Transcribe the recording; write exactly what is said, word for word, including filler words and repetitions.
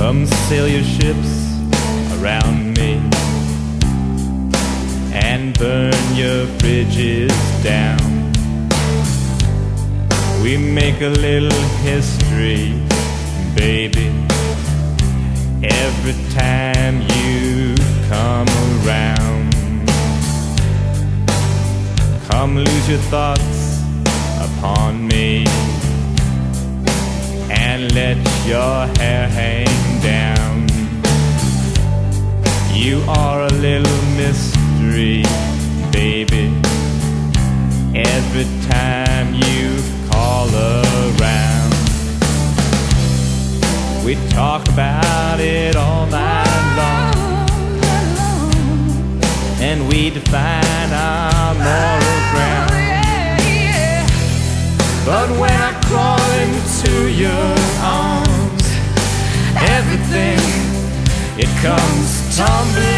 Come sail your ships around me and burn your bridges down. We make a little history, baby, every time you come around. Come lose your thoughts upon me and let your hair hang down. You are a little mystery, baby, every time you call around. We talk about it all night long, and we define our moral ground. But when I crawl into your arms, everything, it comes tumbling